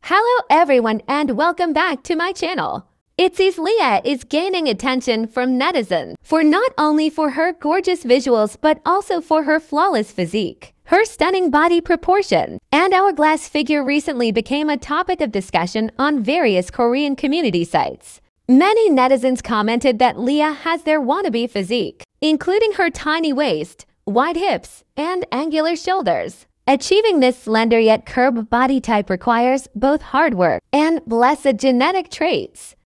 Hello everyone and welcome back to my channel. Itzy's Leah is gaining attention from netizens for not only for her gorgeous visuals but also for her flawless physique. Her stunning body proportion and hourglass figure recently became a topic of discussion on various Korean community sites. Many netizens commented that Leah has their wannabe physique, including her tiny waist, wide hips, and angular shoulders. Achieving this slender yet curved body type requires both hard work and blessed genetic traits.